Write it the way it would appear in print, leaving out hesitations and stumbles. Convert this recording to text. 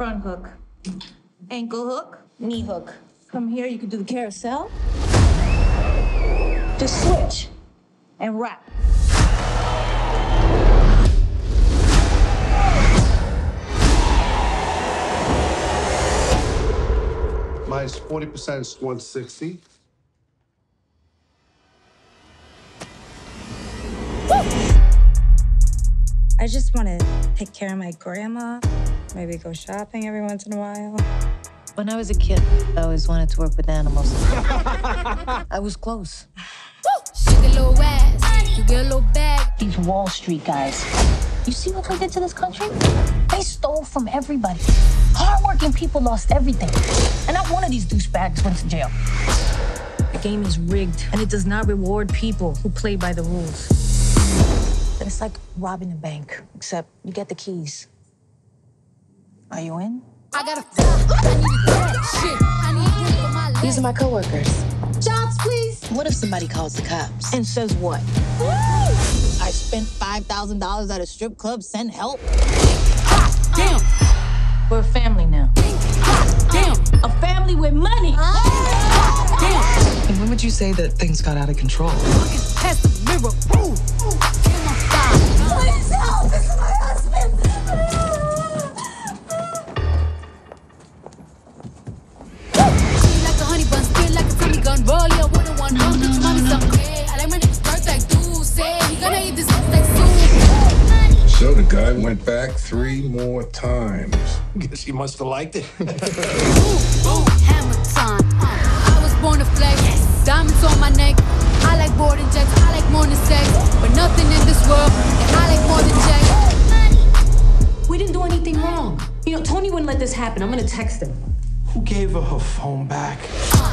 Front hook, ankle hook, knee hook. From here, you can do the carousel. Just switch and wrap. Minus 40% is 160. I just want to take care of my grandma, maybe go shopping every once in a while. When I was a kid, I always wanted to work with animals. I was close. Shake a little ass, you get a little bag. These Wall Street guys, you see what they did to this country? They stole from everybody. Hardworking people lost everything. And not one of these douchebags went to jail. The game is rigged, and it does not reward people who play by the rules. It's like robbing a bank, except you get the keys. Are you in? I got I need a cat. Shit, I need you for my life. These are my coworkers. Jobs, please. What if somebody calls the cops? And says what? Woo! I spent $5,000 at a strip club, send help. Damn, We're a family now. damn, A family with money. damn. And when would you say that things got out of control? Pass the mirror. Ooh. Please help! This is my husband! Like a honey bun, spin like a Tommy gun. Roll your water one run, get your mommy some. Hey, I like my niggas birth like dude. Say he gonna eat this ass like soon. So the guy went back 3 more times. Guess he must have liked it. Ooh, hammer time. I was born to flex. Diamonds on my neck. I like boarding jets. I like more than sex. But nothing in this world that I like more than checks. We didn't do anything wrong. You know, Tony wouldn't let this happen. I'm gonna text him. Who gave her phone back?